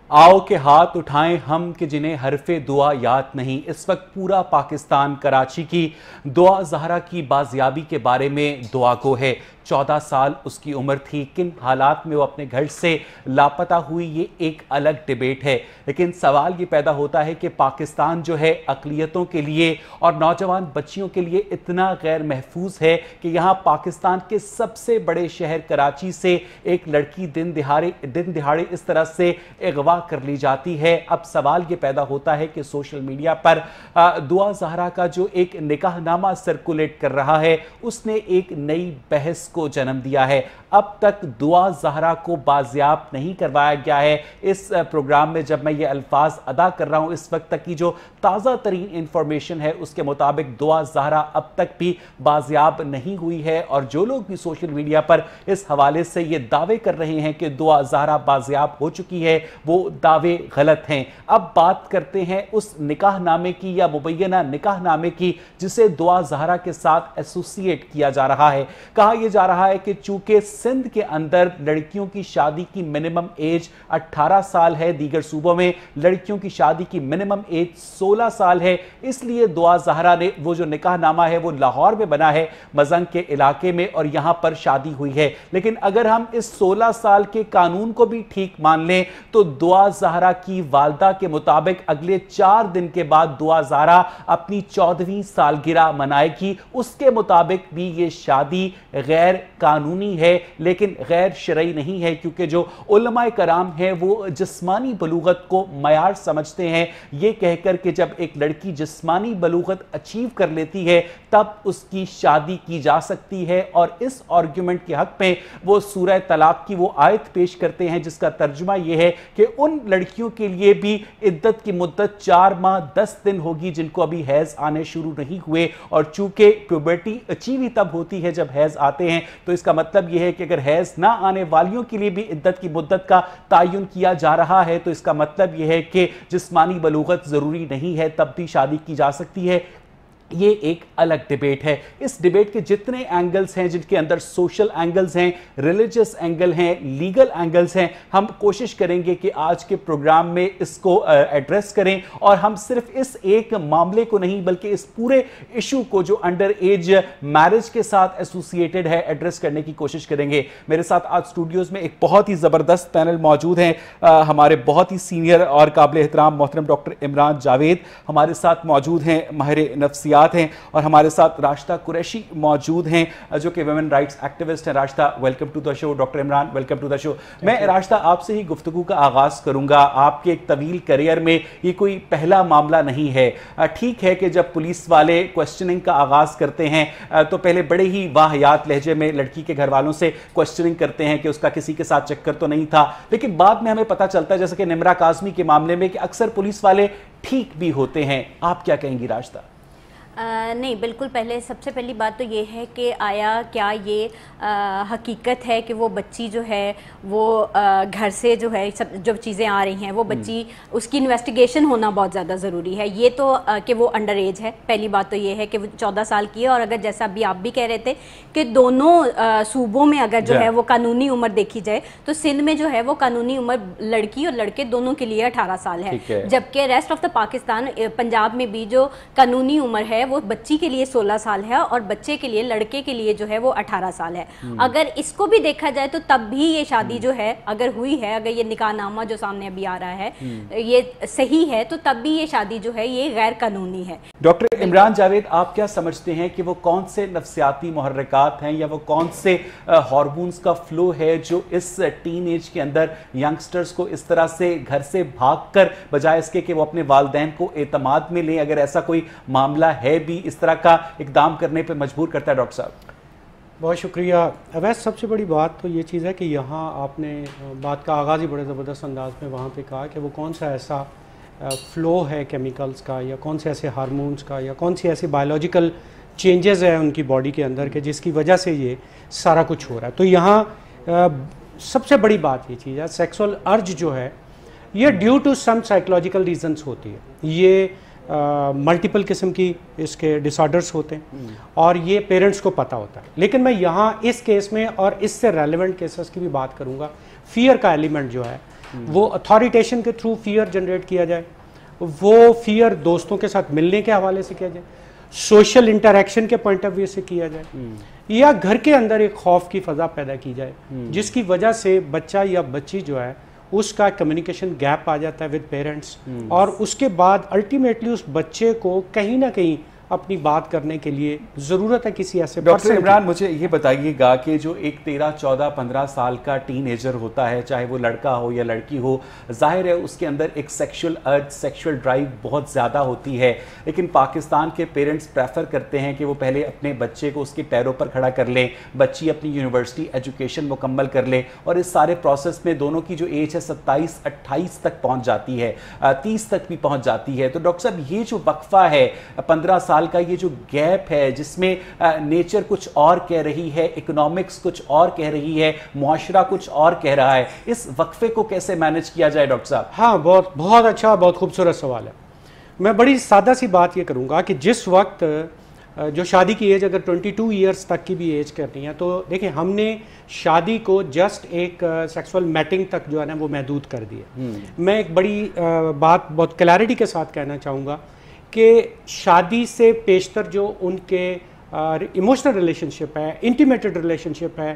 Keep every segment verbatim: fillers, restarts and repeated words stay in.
आओ के हाथ उठाएं हम कि जिन्हें हरफे दुआ याद नहीं। इस वक्त पूरा पाकिस्तान कराची की दुआ ज़हरा की बाजियाबी के बारे में दुआ गो है। चौदह साल उसकी उम्र थी, किन हालात में वो अपने घर से लापता हुई ये एक अलग डिबेट है। लेकिन सवाल ये पैदा होता है कि पाकिस्तान जो है अक़लियतों के लिए और नौजवान बच्चियों के लिए इतना गैर महफूज है कि यहाँ पाकिस्तान के सबसे बड़े शहर कराची से एक लड़की दिन दिहाड़े दिन दिहाड़े इस तरह से अगवा कर ली जाती है। अब सवाल ये पैदा होता है कि सोशल मीडिया पर दुआ ज़हरा का जो एक निकाहनामा सर्कुलेट कर रहा है उसने एक नई बहस को जन्म दिया है। अब तक दुआ ज़हरा को बाजियाब नहीं करवाया गया है। इस प्रोग्राम में जब मैं ये अल्फाज अदा कर रहा हूं, इस वक्त तक की जो ताज़ा तरीन इंफॉर्मेशन है उसके मुताबिक दुआ ज़हरा अब तक भी बाजियाब नहीं हुई है। और जो लोग भी सोशल मीडिया पर इस हवाले से ये दावे कर रहे हैं कि दुआ ज़हरा बाजियाब हो चुकी है, वो दावे गलत हैं। अब बात करते हैं उस निकाहनामे की या मुबैना निकाहनामे की जिसे दुआ ज़हरा के साथ एसोसिएट किया जा रहा है। कहा यह जा रहा है कि चूंकि सिंध के अंदर लड़कियों की शादी की मिनिमम एज अठारह साल है, दीगर सूबों में लड़कियों की शादी की मिनिमम एज सोलह साल है, इसलिए दुआ ज़हरा ने वो जो निकाहनामा है वो लाहौर में बना है, मजंग के इलाके में, और यहां पर शादी हुई है। लेकिन अगर हम इस सोलह साल के कानून को भी ठीक मान लें तो दुआ ज़हरा की वालदा के मुताबिक अगले चार दिन के बाद दुआ ज़हरा अपनी चौदहवीं सालगिरह मनाएगी। उसके मुताबिक भी ये शादी गैर कानूनी है लेकिन गैर शरई नहीं है, क्योंकि जो उलमाए कराम है वो जिस्मानी बलूगत को मयार समझते हैं, ये कहकर कि जब एक लड़की जिस्मानी बलूगत अचीव कर लेती है तब उसकी शादी की जा सकती है। और इस आर्गुमेंट के हक में वो सूरह तलाक की वो आयत पेश करते हैं जिसका तर्जुमा यह है कि उन लड़कियों के लिए भी इद्दत की मुद्दत चार माह दस दिन होगी जिनको अभी हैज आने शुरू नहीं हुए। और चूंकि प्यूबर्टी अचीव ही तब होती है जब हैज आते हैं, तो इसका मतलब यह है कि अगर हैज ना आने वालियों के लिए भी इद्दत की मुद्दत का तायुन किया जा रहा है तो इसका मतलब यह है कि जिस्मानी बलूगत जरूरी नहीं है, तब भी शादी की जा सकती है। ये एक अलग डिबेट है। इस डिबेट के जितने एंगल्स हैं, जिनके अंदर सोशल एंगल्स हैं, रिलीजियस एंगल हैं, लीगल एंगल्स हैं, हम कोशिश करेंगे कि आज के प्रोग्राम में इसको एड्रेस करें। और हम सिर्फ इस एक मामले को नहीं बल्कि इस पूरे इशू को जो अंडर एज मैरिज के साथ एसोसिएटेड है एड्रेस करने की कोशिश करेंगे। मेरे साथ आज स्टूडियोज में एक बहुत ही ज़बरदस्त पैनल मौजूद हैं। हमारे बहुत ही सीनियर और काबिल एहतराम मोहतरम डॉक्टर इमरान जावेद हमारे साथ मौजूद हैं, माहिर नफ्सियात हैं, और हमारे साथ राशिदा कुरैशी मौजूद हैं जो कि वुमेन राइट्स एक्टिविस्ट हैं। Rashida, welcome to the show. Doctor Imran, welcome to the show. मैं राशिदा आपसे ही गुफ्तगू का आगाज करूंगा। आपके एक तवील करियर में ये कोई पहला मामला नहीं है। ठीक है कि जब पुलिस वाले क्वेश्चनिंग का आगाज करते हैं तो पहले बड़े ही वाहियात लहजे में लड़की के घर वालों से क्वेश्चनिंग करते हैं कि उसका किसी के साथ चक्कर तो नहीं था, लेकिन बाद में हमें पता चलता है जैसे कि निमरा काज़मी के मामले में कि अक्सर पुलिस वाले ठीक भी होते हैं। आप क्या कहेंगी राशिदा? आ, नहीं, बिल्कुल। पहले सबसे पहली बात तो ये है कि आया क्या ये आ, हकीकत है कि वो बच्ची जो है वो आ, घर से जो है सब जो चीज़ें आ रही हैं वो बच्ची उसकी इन्वेस्टिगेशन होना बहुत ज़्यादा ज़रूरी है। ये तो आ, कि वो अंडर एज है, पहली बात तो ये है कि वो चौदह साल की है। और अगर जैसा अभी आप भी कह रहे थे कि दोनों आ, सूबों में अगर जो है वो कानूनी उम्र देखी जाए तो सिंध में जो है वो कानूनी उम्र लड़की और लड़के दोनों के लिए अठारह साल है, है। जबकि rest of the Pakistan, Punjab में भी जो कानूनी उम्र है वो बच्ची के लिए सोलह साल है और बच्चे के लिए, लड़के के लिए जो है वो अठारह साल है। अगर इसको भी देखा जाए तो तब भी ये शादी जो है अगर हुई है, अगर ये निकाहनामा जो सामने अभी आ रहा है ये सही है, तो तब भी ये शादी जो है ये गैर कानूनी है। डॉक्टर इमरान जावेद, आप क्या समझते हैं कि वो कौन से नफ्सियाती मुहर्रिकात हैं या वो कौन से हार्मोन्स का फ्लो है जो इस टीन एज के अंदर यंगस्टर्स को इस तरह से घर से भागकर बजाय इसके कि वो अपने वालिदैन को एतमाद में लें, अगर ऐसा कोई मामला है भी, इस तरह का इकदाम करने पे मजबूर करता है? डॉक्टर साहब, बहुत शुक्रिया। अवैस, सबसे बड़ी बात तो ये चीज़ है कि यहाँ आपने बात का आगाज़ ही बड़े ज़बरदस्त अंदाज में वहाँ पे कहा कि वो कौन सा ऐसा फ़्लो है केमिकल्स का या कौन से ऐसे हार्मोन्स का या कौन सी ऐसी बायोलॉजिकल चेंजेस है उनकी बॉडी के अंदर के जिसकी वजह से ये सारा कुछ हो रहा है। तो यहाँ सबसे बड़ी बात ये चीज़ है, सेक्सुअल अर्ज जो है ये due to some psychological reasons होती है। ये मल्टीपल uh, किस्म की इसके डिसऑर्डर्स होते हैं और ये पेरेंट्स को पता होता है। लेकिन मैं यहाँ इस केस में और इससे रेलेवेंट केसेस की भी बात करूँगा। फियर का एलिमेंट जो है वो अथॉरिटेशन के थ्रू फियर जनरेट किया जाए, वो फियर दोस्तों के साथ मिलने के हवाले से किया जाए, सोशल इंटरेक्शन के पॉइंट ऑफ व्यू से किया जाए, या घर के अंदर एक खौफ की फजा पैदा की जाए जिसकी वजह से बच्चा या बच्ची जो है उसका कम्युनिकेशन गैप आ जाता है विद पेरेंट्स, और उसके बाद अल्टीमेटली उस बच्चे को कहीं ना कहीं अपनी बात करने के लिए ज़रूरत है किसी ऐसे। डॉक्टर इमरान, मुझे ये बताइएगा कि जो एक तेरह चौदह पंद्रह साल का टीनेजर होता है, चाहे वो लड़का हो या लड़की हो, जाहिर है उसके अंदर एक सेक्सुअल अर्ज, सेक्सुअल ड्राइव बहुत ज़्यादा होती है, लेकिन पाकिस्तान के पेरेंट्स प्रेफर करते हैं कि वो पहले अपने बच्चे को उसके पैरों पर खड़ा कर लें, बच्ची अपनी यूनिवर्सिटी एजुकेशन मुकम्मल कर ले, और इस सारे प्रोसेस में दोनों की जो एज है सत्ताईस अट्ठाईस तक पहुँच जाती है, तीस तक भी पहुँच जाती है। तो डॉक्टर साहब, ये जो वक्फा है पंद्रह साल का, ये जो गैप है जिसमें नेचर कुछ और कह रही है, इकोनॉमिक्स कुछ और कह रही है, मुआशरा कुछ और कह रहा है, इस वक्फे को कैसे मैनेज किया जाए डॉक्टर साहब? हाँ, बहुत बहुत अच्छा, बहुत खूबसूरत सवाल है। मैं बड़ी सादा सी बात ये करूंगा कि जिस वक्त जो शादी की एज अगर बाईस इयर्स तक की भी एज करनी है, तो देखिए हमने शादी को जस्ट एक सेक्सुअल मैटिंग तक जो है ना वो महदूद कर दिया। मैं एक बड़ी uh, बात बहुत क्लैरिटी के साथ कहना चाहूँगा कि शादी से पेशतर जो उनके इमोशनल रिलेशनशिप है, इंटीमेटेड रिलेशनशिप है,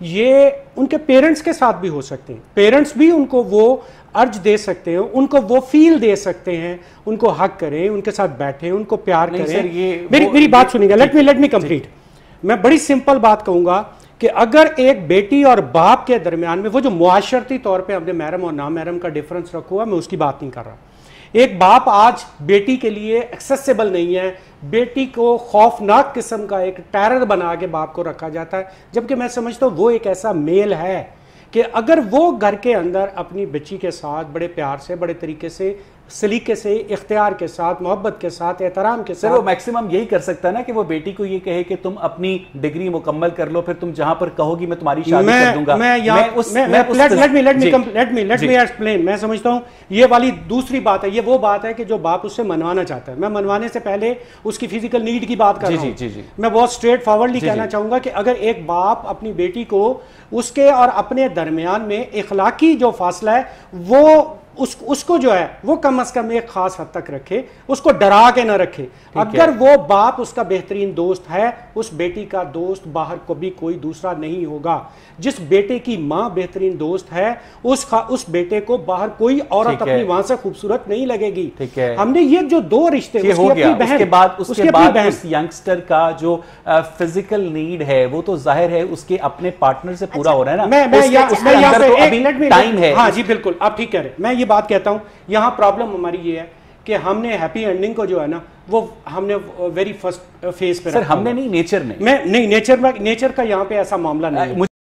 ये उनके पेरेंट्स के साथ भी हो सकते हैं। पेरेंट्स भी उनको वो अर्ज दे सकते हैं, उनको वो फील दे सकते हैं, उनको हक करें, उनके साथ बैठें, उनको प्यार करें। सर, ये मेरी मेरी बात सुनिएगा, let me let me complete. मैं बड़ी सिंपल बात कहूँगा कि अगर एक बेटी और बाप के दरमियान में वो जो मुआशरती तौर पे हमने महरम और ना महरम का डिफरेंस रखा हुआ, मैं उसकी बात नहीं कर रहा। एक बाप आज बेटी के लिए एक्सेसिबल नहीं है, बेटी को खौफनाक किस्म का एक टेरर बना के बाप को रखा जाता है, जबकि मैं समझता हूँ वो एक ऐसा मेल है कि अगर वो घर के अंदर अपनी बच्ची के साथ बड़े प्यार से, बड़े तरीके से, सलीके से, इख्तियार के साथ, मोहब्बत के साथ, एहतराम के साथ, वो मैक्सिमम यही कर सकता है ना कि वो बेटी को ये कहे कि तुम अपनी डिग्री मुकम्मल कर लो, फिर तुम जहां पर कहोगी मैं तुम्हारी शादी मैं, कर दूंगा। मैं मैं उस मैं, मैं let let me let me let me let me explain. मैं समझता हूं ये वाली दूसरी बात है, ये वो बात है कि जो बाप उससे मनवाना चाहता है। मैं मनवाने से पहले उसकी फिजिकल नीड की बात कर रहा हूं। मैं बहुत स्ट्रेट फॉरवर्डली कहना चाहूंगा कि अगर एक बाप अपनी बेटी को उसके और अपने दरमियान में इखलाकी जो फासला है वो उस, उसको जो है वो कम अज कम एक खास हद तक रखे, उसको डरा के ना रखे। अगर वो बाप उसका बेहतरीन दोस्त है, उस बेटी का दोस्त बाहर कभी कोई दूसरा नहीं होगा। जिस बेटे की माँ बेहतरीन दोस्त है, उस उस बेटे को बाहर कोई औरत अपनी माँ से खूबसूरत नहीं लगेगी। ठीक है, हमने ये जो दो रिश्ते हो गया, उसके बाद उसके बाद उस यंगस्टर का जो फिजिकल नीड है वो तो जाहिर है उसके अपने पार्टनर से पूरा हो रहा है ना। मैं मैं यहाँ पे टाइम है। हाँ जी बिल्कुल, आप ठीक कह रहे हैं। मैं ये बात कहता हूं, यहां प्रॉब्लम हमारी ये है कि हमने हैप्पी एंडिंग को जो है ना वो हमने वेरी फर्स्ट फेज पे सर हमने नहीं, नेचर ने मैं नहीं नेचर में नेचर का यहां पे ऐसा मामला नहीं है।